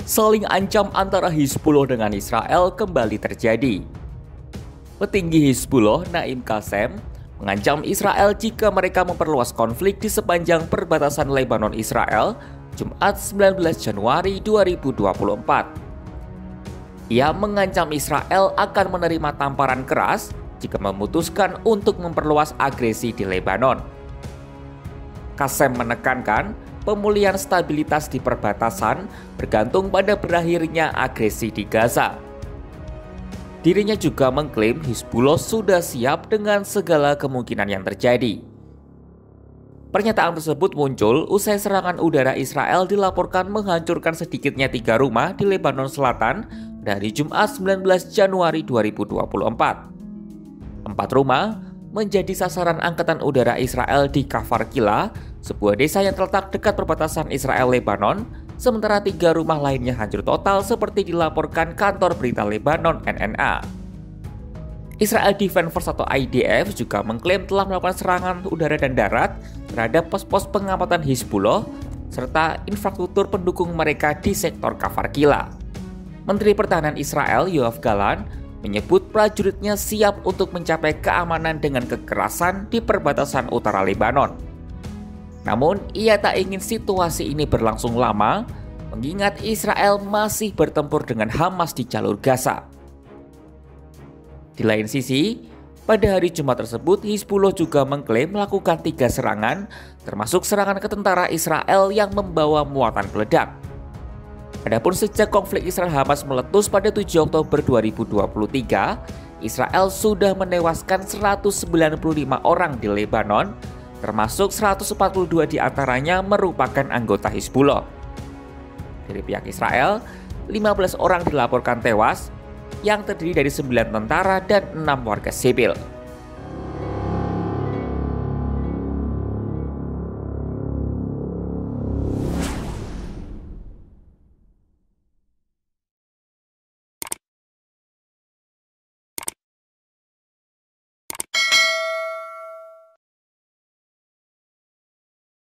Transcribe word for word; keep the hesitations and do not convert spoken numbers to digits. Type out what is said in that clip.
saling ancam antara Hizbullah dengan Israel kembali terjadi. Petinggi Hizbullah, Naim Qassem, mengancam Israel jika mereka memperluas konflik di sepanjang perbatasan Lebanon-Israel, Jumat sembilan belas Januari dua ribu dua puluh empat. Ia mengancam Israel akan menerima tamparan keras jika memutuskan untuk memperluas agresi di Lebanon. Qassem menekankan pemulihan stabilitas di perbatasan bergantung pada berakhirnya agresi di Gaza. Dirinya juga mengklaim Hizbullah sudah siap dengan segala kemungkinan yang terjadi. Pernyataan tersebut muncul usai serangan udara Israel dilaporkan menghancurkan sedikitnya tiga rumah di Lebanon Selatan dari Jumat sembilan belas Januari dua ribu dua puluh empat. Empat rumah menjadi sasaran angkatan udara Israel di Kafar Kila, sebuah desa yang terletak dekat perbatasan Israel-Lebanon, sementara tiga rumah lainnya hancur total seperti dilaporkan kantor berita Lebanon N N A. Israel Defense Force atau I D F juga mengklaim telah melakukan serangan udara dan darat terhadap pos-pos pengamatan Hizbullah serta infrastruktur pendukung mereka di sektor Kafar Kila. Menteri Pertahanan Israel Yoav Gallant menyebut prajuritnya siap untuk mencapai keamanan dengan kekerasan di perbatasan utara Lebanon. Namun, ia tak ingin situasi ini berlangsung lama, mengingat Israel masih bertempur dengan Hamas di jalur Gaza. Di lain sisi, pada hari Jumat tersebut, Hizbullah juga mengklaim melakukan tiga serangan, termasuk serangan ke tentara Israel yang membawa muatan peledak. Adapun sejak konflik Israel-Hamas meletus pada tujuh Oktober dua ribu dua puluh tiga, Israel sudah menewaskan seratus sembilan puluh lima orang di Lebanon, termasuk seratus empat puluh dua diantaranya merupakan anggota Hizbullah. Dari pihak Israel, lima belas orang dilaporkan tewas, yang terdiri dari sembilan tentara dan enam warga sipil.